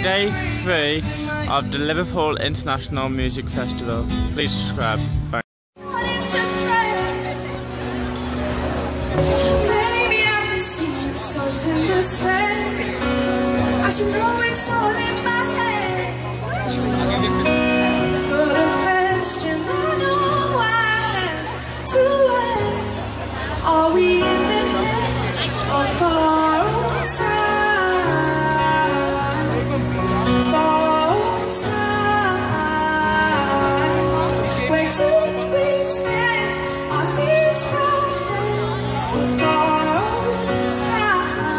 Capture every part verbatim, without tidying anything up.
day three of the Liverpool International Music Festival. Please subscribe. Bye. I should know it's all in my head, but a question I know I have to ask: are we in the hands of borrowed time? Borrowed time. Where do we stand? Are these the hands of borrowed time?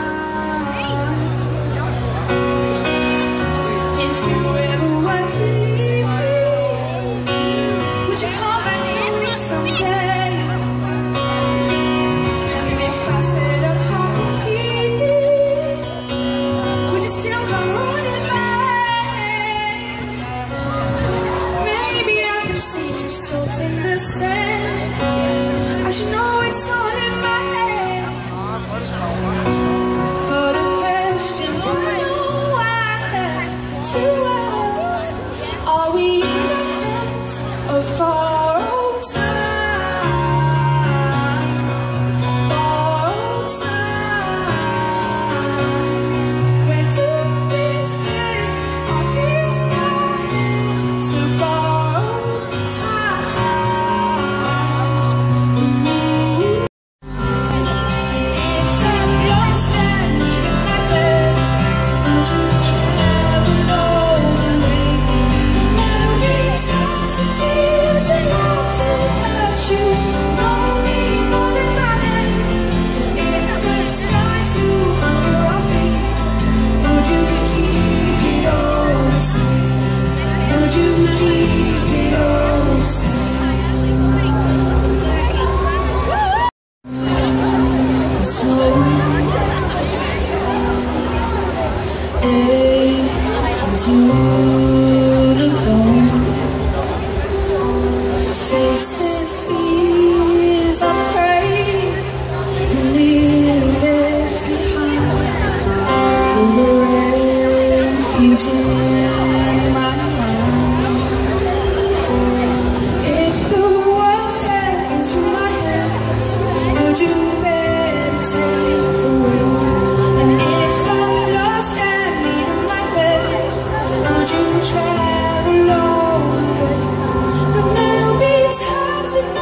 In the sand, I should know it's all in my head, but a question I know I have to ask: are we in the hands of borrowed time? Borrowed time. Where do we stand? Are these the hands of borrowed time? To the bone, facing fears of prey, and little left behind. There's a refuge in my mind. If the world fell into my hands, would you better take the wheel? And if I'm lost and need my bed, would you travel all the way? But there'll be times in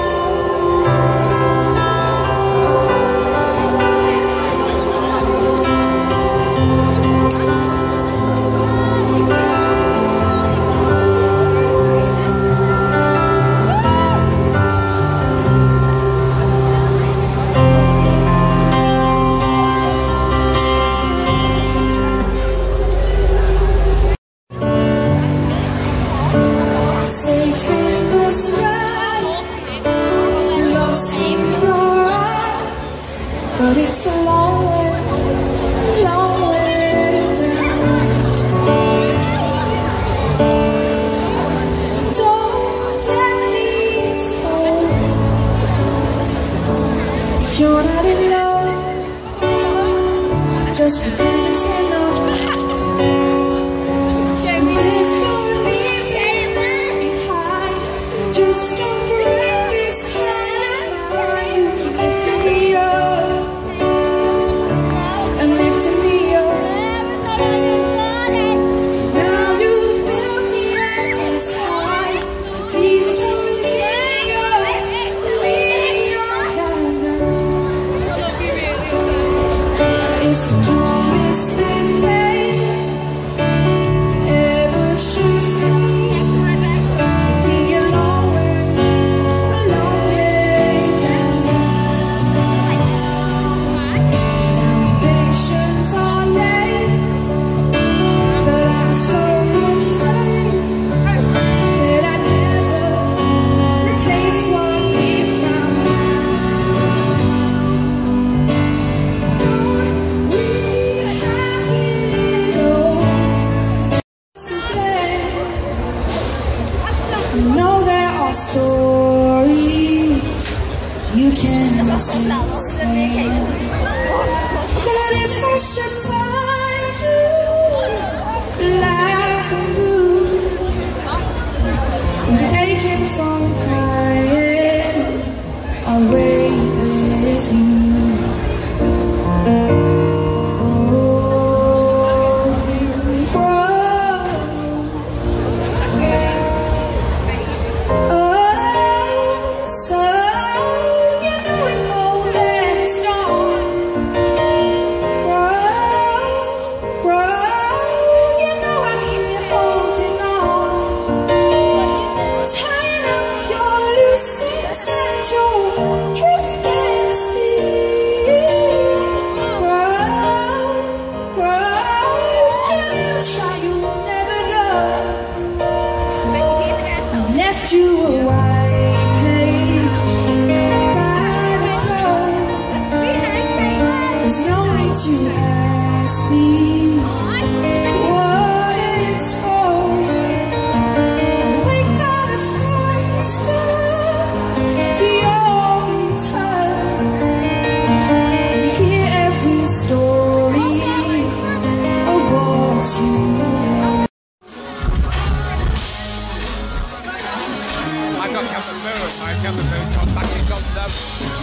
try, you'll never know. I've left you a white page by the door. There's no need to ask me what it's for. I wait by the front door for your return and hear every story of what you know. I got Captain Moon. My Captain Moon's got matching guns up.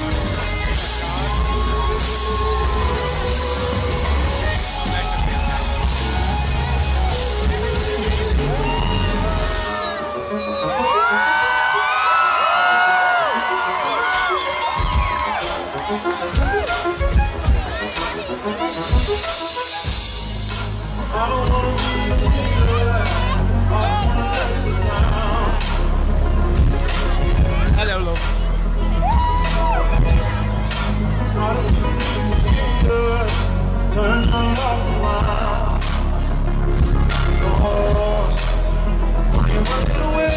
I don't wanna be a leader. I don't wanna let you down. Hello, love. I don't need to fear. Turn my life around. No, you run away.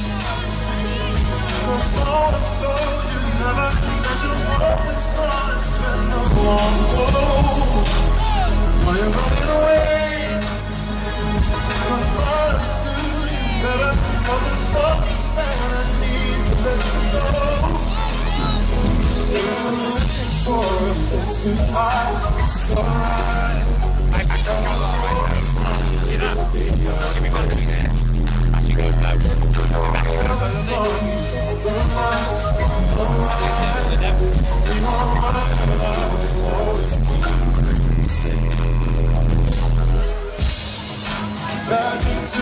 Cause all I told you never that you always run and no one goes. Why you running away? Cause all I do you better. Cause it's something that I need to let you know. If you're looking for a place to hide, it's alright. I just got that right now. See that? Give me back to me there. As she goes low. Back to Cause I love you so back into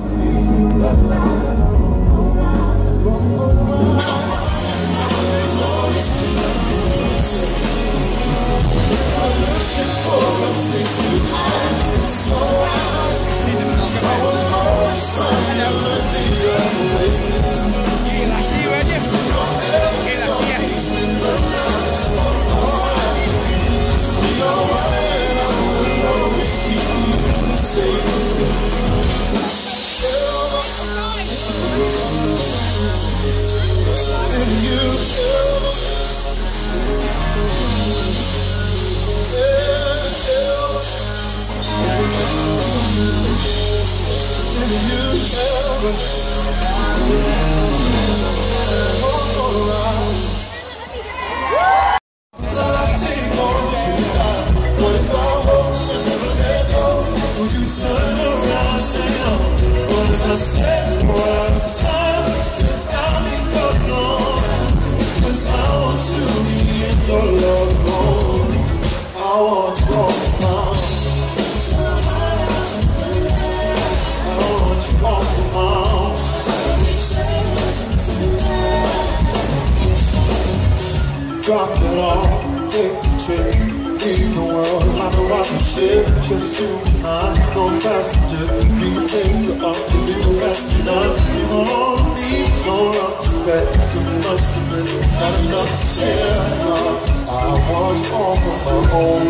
drop it all, take the trip, leave the world like a rocket ship. Just you and I, no passengers. We can take you up if we go fast enough. You don't only need no love to spare, so much to miss, not enough to share. No, I want you all for my own.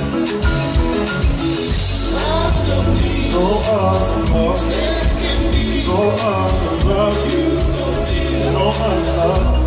No other love, no other love, no other love.